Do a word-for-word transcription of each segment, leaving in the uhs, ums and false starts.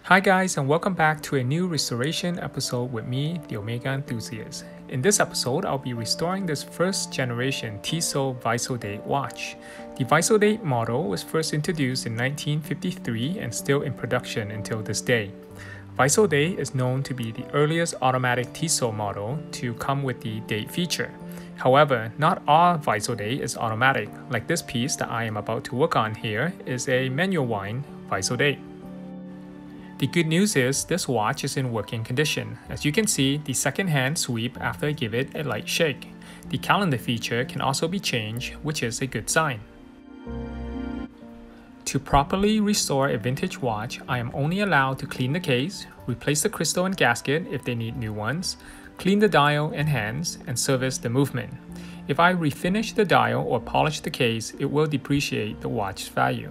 Hi guys, and welcome back to a new restoration episode with me, the Omega Enthusiast. In this episode, I'll be restoring this first generation Tissot Visodate watch. The Visodate model was first introduced in nineteen fifty-three and still in production until this day. Visodate is known to be the earliest automatic Tissot model to come with the date feature. However, not all Visodate is automatic, like this piece that I am about to work on here is a manual wind Visodate. The good news is this watch is in working condition. As you can see, the second hand sweep after I give it a light shake. The calendar feature can also be changed, which is a good sign. To properly restore a vintage watch, I am only allowed to clean the case, replace the crystal and gasket if they need new ones, clean the dial and hands, and service the movement. If I refinish the dial or polish the case, it will depreciate the watch's value.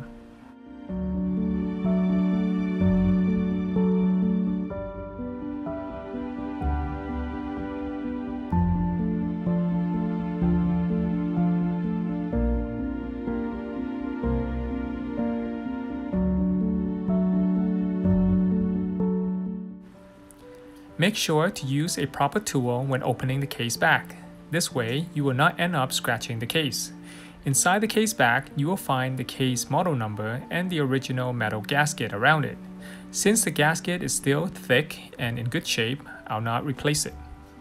Make sure to use a proper tool when opening the case back. This way, you will not end up scratching the case. Inside the case back, you will find the case model number and the original metal gasket around it. Since the gasket is still thick and in good shape, I'll not replace it.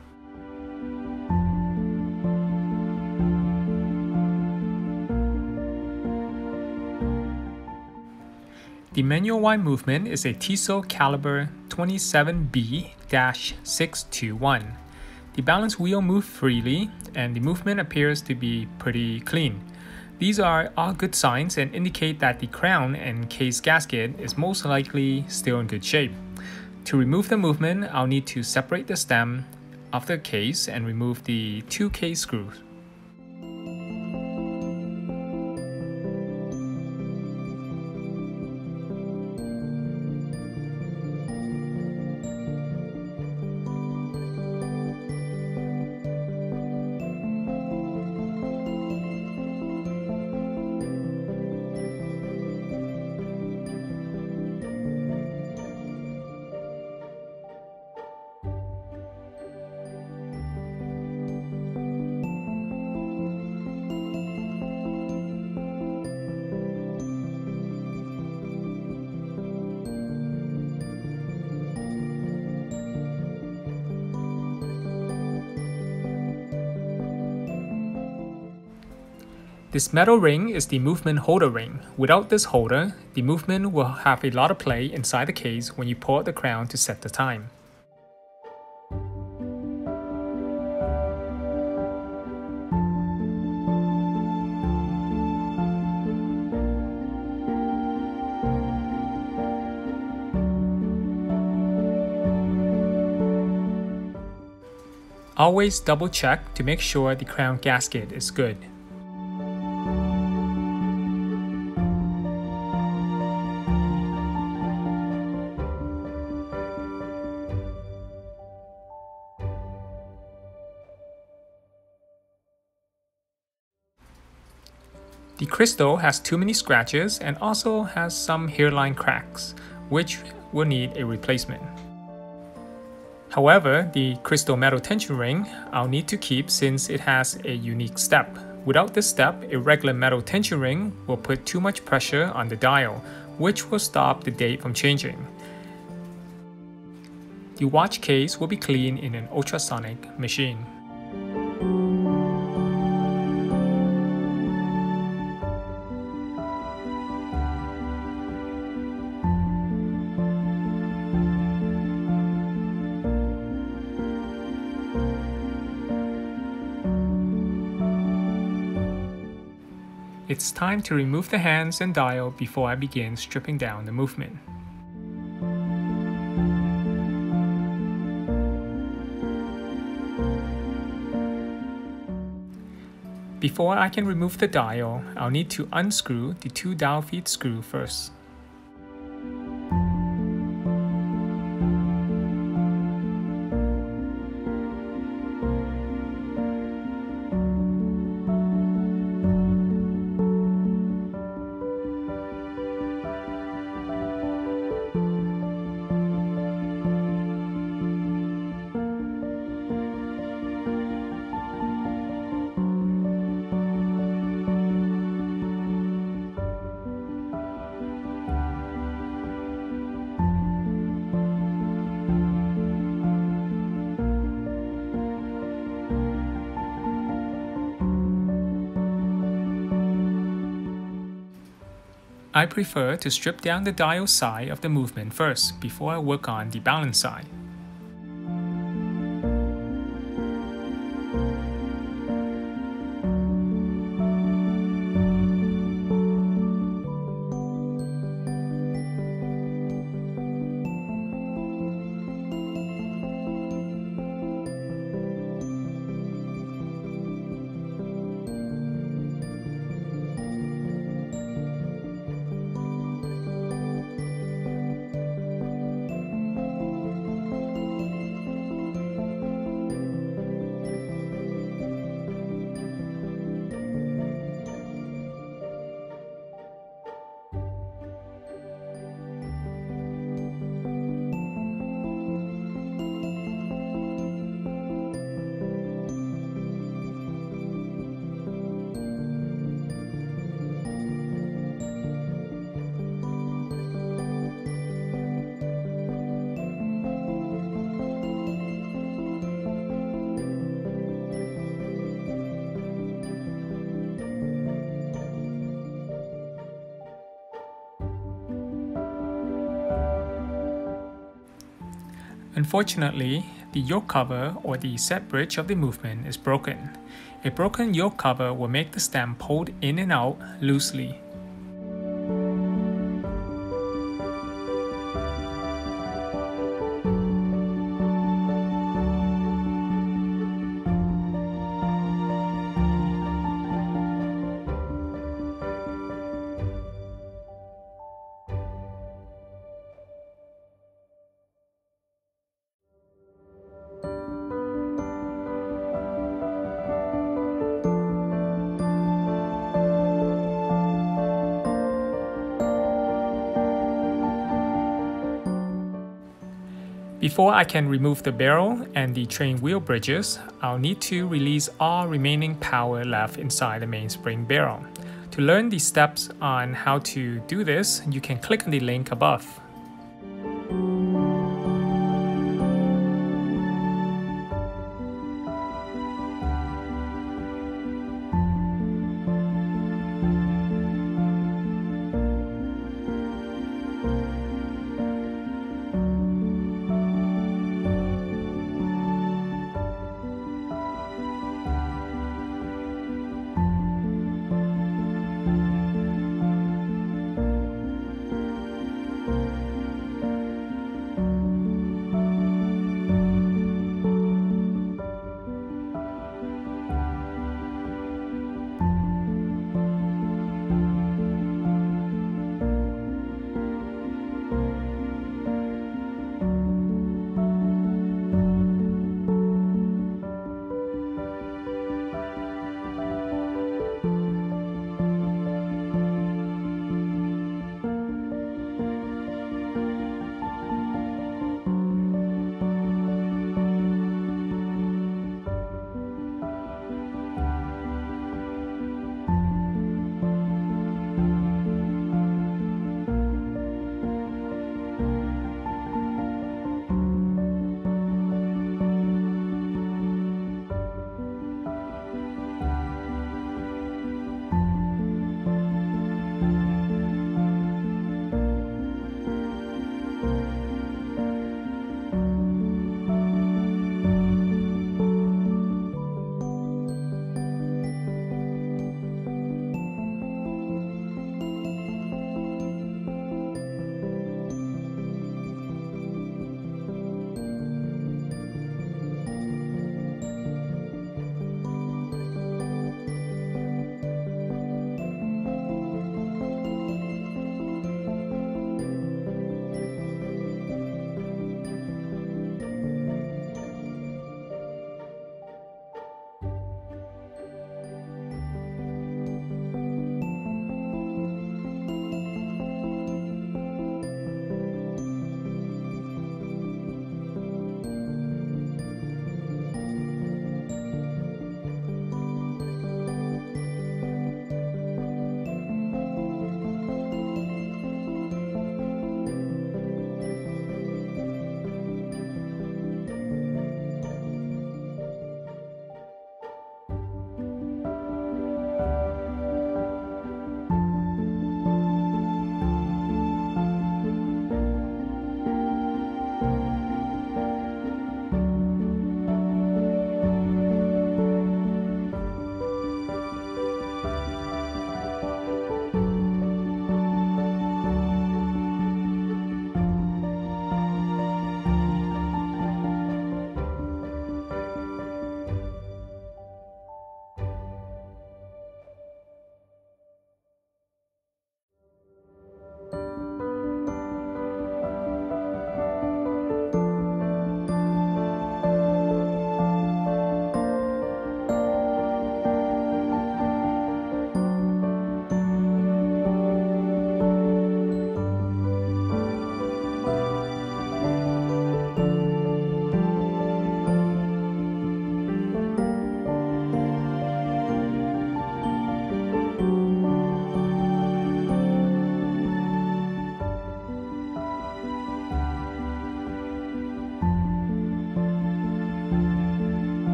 The manual wind movement is a Tissot caliber twenty-seven B six twenty-one. The balance wheel moves freely and the movement appears to be pretty clean. These are all good signs and indicate that the crown and case gasket is most likely still in good shape. To remove the movement, I'll need to separate the stem of the case and remove the two case screws. This metal ring is the movement holder ring. Without this holder, the movement will have a lot of play inside the case when you pull out the crown to set the time. Always double check to make sure the crown gasket is good. The crystal has too many scratches and also has some hairline cracks, which will need a replacement. However, the crystal metal tension ring I'll need to keep since it has a unique step. Without this step, a regular metal tension ring will put too much pressure on the dial, which will stop the date from changing. The watch case will be cleaned in an ultrasonic machine. It's time to remove the hands and dial before I begin stripping down the movement. Before I can remove the dial, I'll need to unscrew the two dial feed screw first. I prefer to strip down the dial side of the movement first before I work on the balance side. Unfortunately, the yoke cover or the set bridge of the movement is broken. A broken yoke cover will make the stem pulled in and out loosely. Before I can remove the barrel and the train wheel bridges, I'll need to release all remaining power left inside the mainspring barrel. To learn the steps on how to do this, you can click on the link above.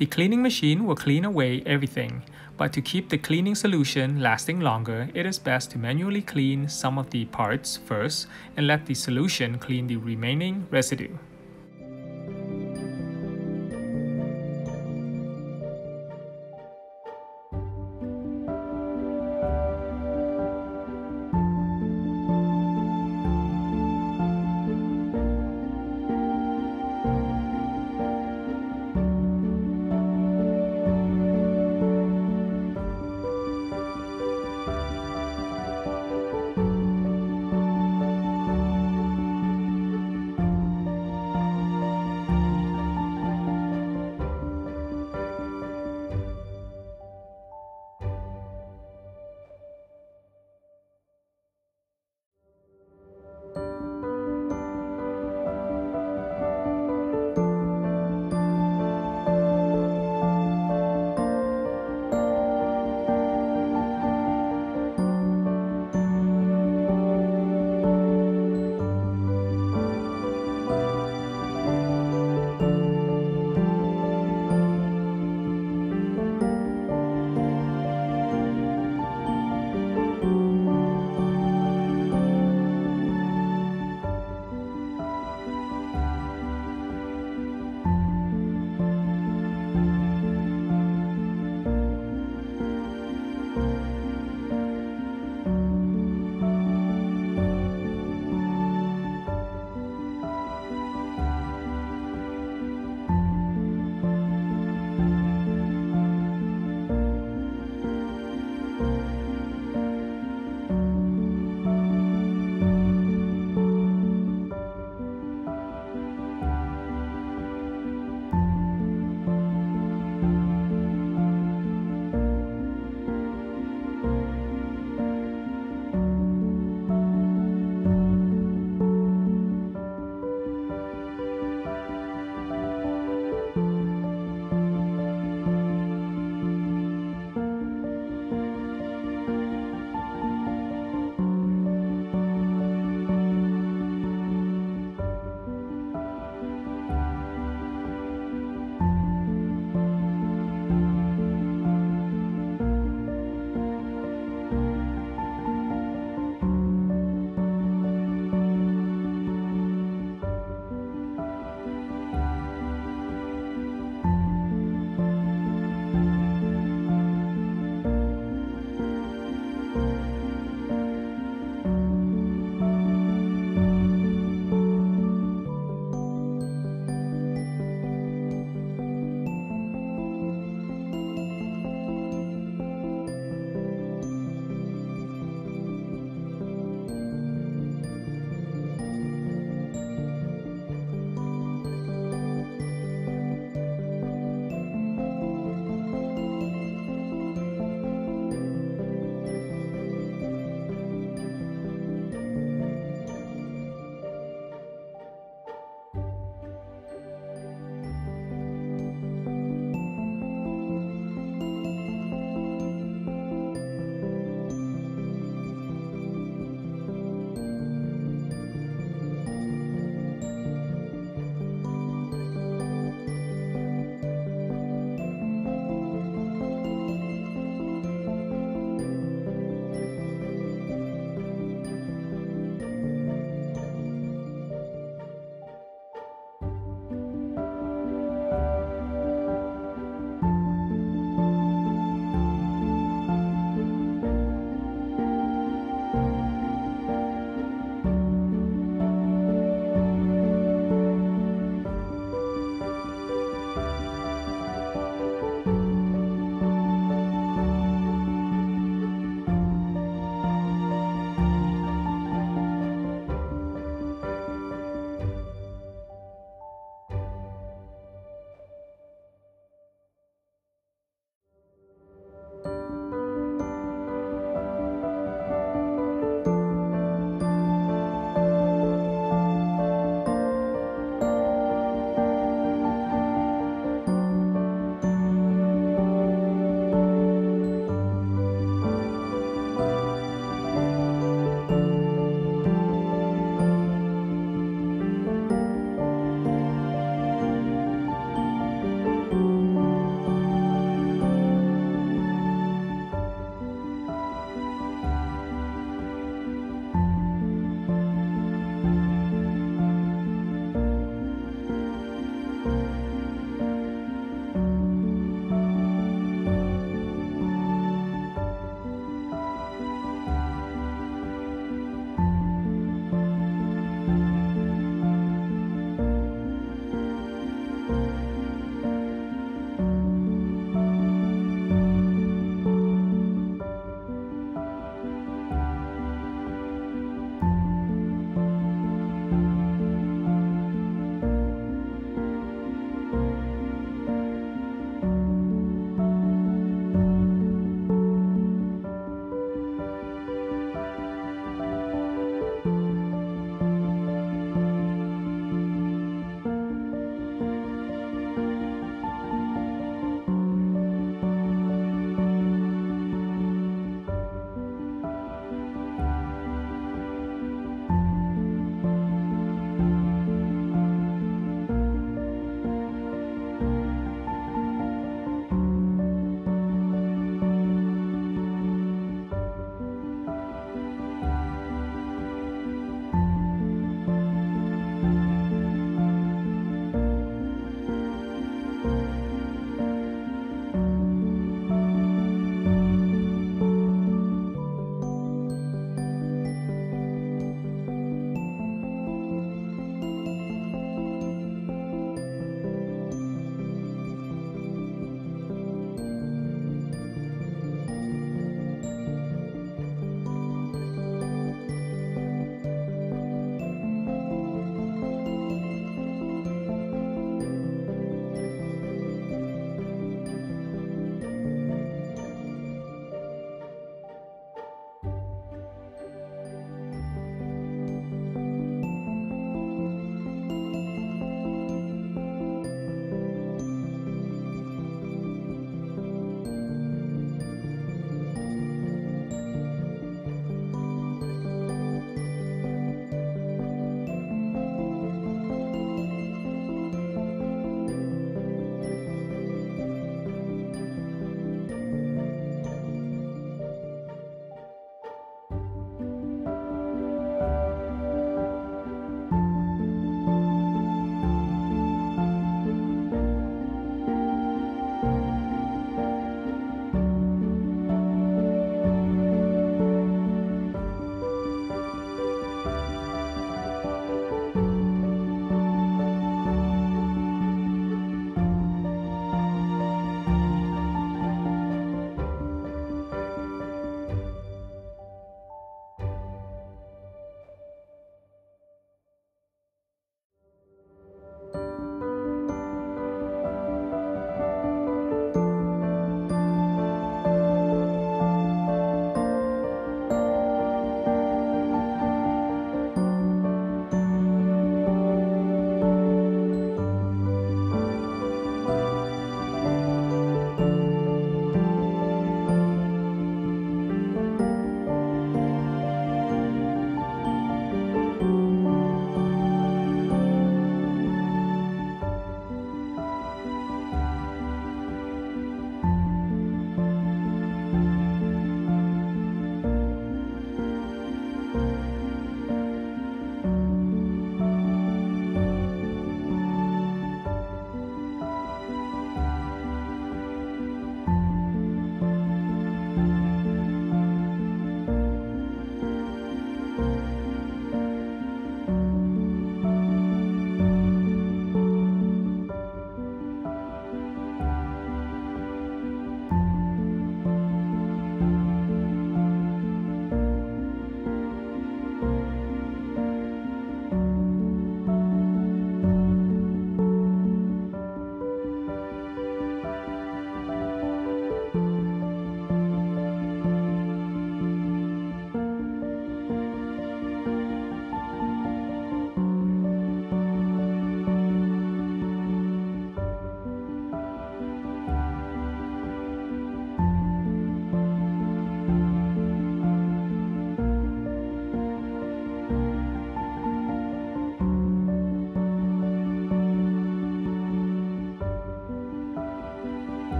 The cleaning machine will clean away everything, but to keep the cleaning solution lasting longer, it is best to manually clean some of the parts first and let the solution clean the remaining residue.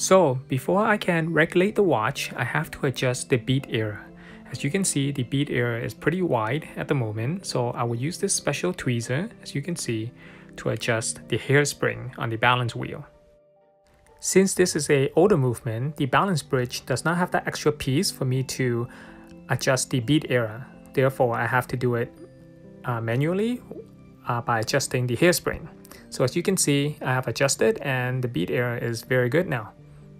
So before I can regulate the watch, I have to adjust the beat area. As you can see, the beat area is pretty wide at the moment, so I will use this special tweezer, as you can see, to adjust the hairspring on the balance wheel. Since this is an older movement, the balance bridge does not have that extra piece for me to adjust the beat area. Therefore, I have to do it uh, manually uh, by adjusting the hairspring. So as you can see, I have adjusted and the beat area is very good now.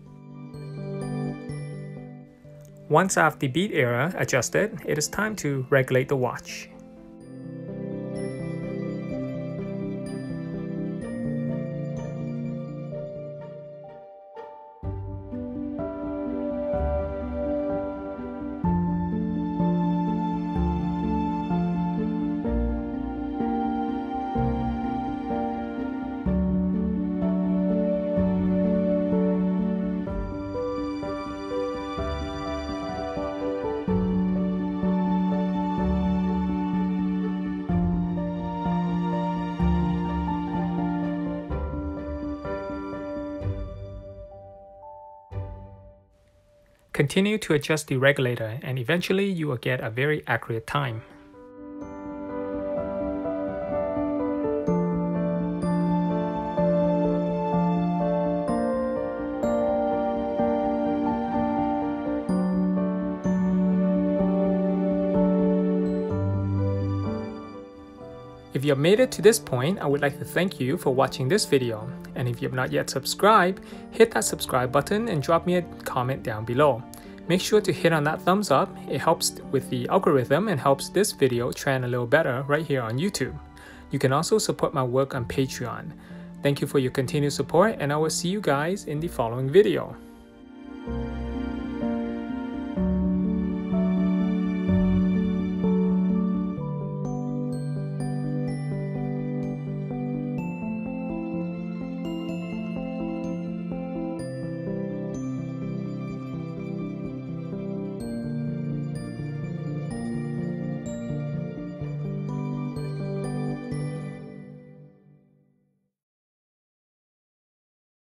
Once I have the beat area adjusted, it is time to regulate the watch. Continue to adjust the regulator and eventually you will get a very accurate time. If you have made it to this point, I would like to thank you for watching this video. And if you have not yet subscribed, hit that subscribe button and drop me a comment down below. Make sure to hit on that thumbs up, it helps with the algorithm and helps this video trend a little better right here on YouTube. You can also support my work on Patreon. Thank you for your continued support and I will see you guys in the following video.